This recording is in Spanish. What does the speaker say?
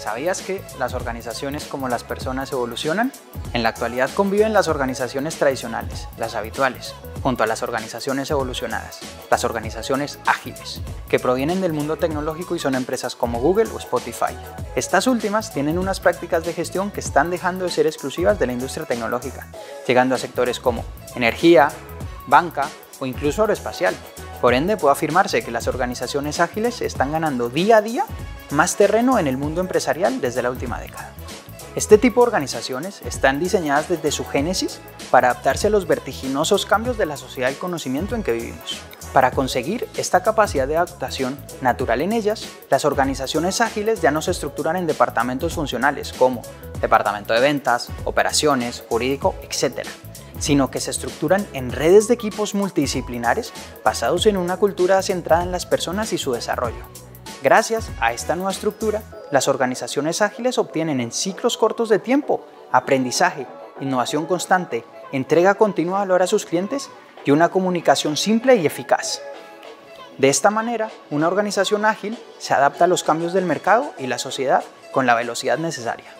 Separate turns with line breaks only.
¿Sabías que las organizaciones como las personas evolucionan? En la actualidad conviven las organizaciones tradicionales, las habituales, junto a las organizaciones evolucionadas, las organizaciones ágiles, que provienen del mundo tecnológico y son empresas como Google o Spotify. Estas últimas tienen unas prácticas de gestión que están dejando de ser exclusivas de la industria tecnológica, llegando a sectores como energía, banca o incluso aeroespacial. Por ende, puede afirmarse que las organizaciones ágiles están ganando día a día más terreno en el mundo empresarial desde la última década. Este tipo de organizaciones están diseñadas desde su génesis para adaptarse a los vertiginosos cambios de la sociedad del conocimiento en que vivimos. Para conseguir esta capacidad de adaptación natural en ellas, las organizaciones ágiles ya no se estructuran en departamentos funcionales como departamento de ventas, operaciones, jurídico, etc., sino que se estructuran en redes de equipos multidisciplinares basados en una cultura centrada en las personas y su desarrollo. Gracias a esta nueva estructura, las organizaciones ágiles obtienen en ciclos cortos de tiempo aprendizaje, innovación constante, entrega continua de valor a sus clientes y una comunicación simple y eficaz. De esta manera, una organización ágil se adapta a los cambios del mercado y la sociedad con la velocidad necesaria.